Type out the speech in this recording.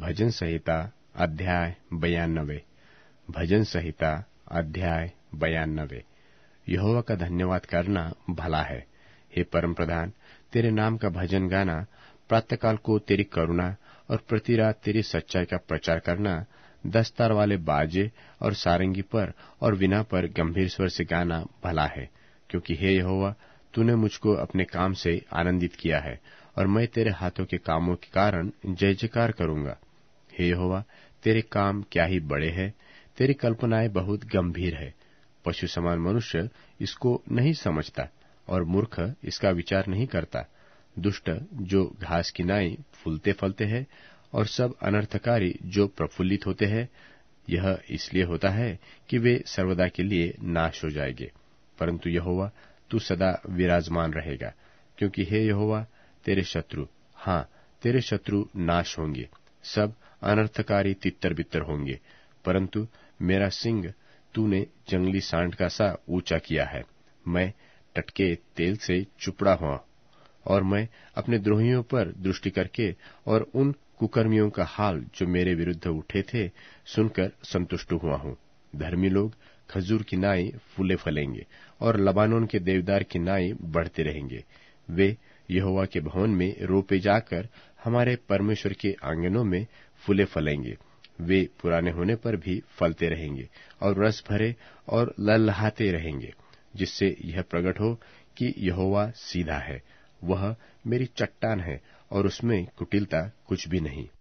भजन संहिता अध्याय 92। भजन संहिता अध्याय 92। यहोवा का धन्यवाद करना भला है। हे परम प्रधान, तेरे नाम का भजन गाना, प्रातःकाल को तेरी करुणा और प्रति रात तेरी सच्चाई का प्रचार करना, 10 तार वाले बाजे और सारंगी पर और वीणा पर गंभीर स्वर से गाना भला है। क्योंकि हे यहोवा, तूने मुझको अपने काम से आनंदित किया है और मैं तेरे हाथों के कामों के कारण जय जयकार करूंगा। हे यहोवा, तेरे काम क्या ही बड़े हैं, तेरी कल्पनाएं बहुत गंभीर है। पशु समान मनुष्य इसको नहीं समझता और मूर्ख इसका विचार नहीं करता। दुष्ट जो घास की नाई फूलते फलते हैं और सब अनर्थकारी जो प्रफुल्लित होते हैं, यह इसलिए होता है कि वे सर्वदा के लिए नाश हो जाएंगे। परंतु यहोवा, तू सदा विराजमान रहेगा। क्योंकि हे यहोवा, तेरे शत्रु, हाँ, तेरे शत्रु नाश होंगे, सब अनर्थकारी तितर बितर होंगे। परंतु मेरा सिंग तूने जंगली सांड का सा ऊंचा किया है। मैं टटके तेल से चुपड़ा हुआ और मैं अपने द्रोहियों पर दृष्टि करके और उन कुकर्मियों का हाल जो मेरे विरुद्ध उठे थे सुनकर संतुष्ट हुआ हूँ। धर्मी लोग खजूर की नाई फूले फलेंगे और लबानोन के देवदार की नाई बढ़ते रहेंगे। वे यहोवा के भवन में रोपे जाकर हमारे परमेश्वर के आंगनों में फूले फलेंगे। वे पुराने होने पर भी फलते रहेंगे और रस भरे और लहलहाते रहेंगे, जिससे यह प्रकट हो कि यहोवा सीधा है, वह मेरी चट्टान है और उसमें कुटिलता कुछ भी नहीं।